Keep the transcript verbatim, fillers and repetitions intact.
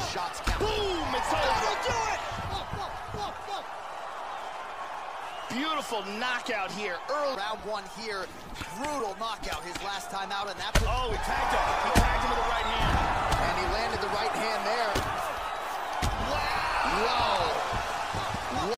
shots count. Boom! It's over. That'll do it! Beautiful knockout here. Early. Round one here. Brutal knockout his last time out, and that's... Oh, he tagged him. He tagged him with the right hand. And he landed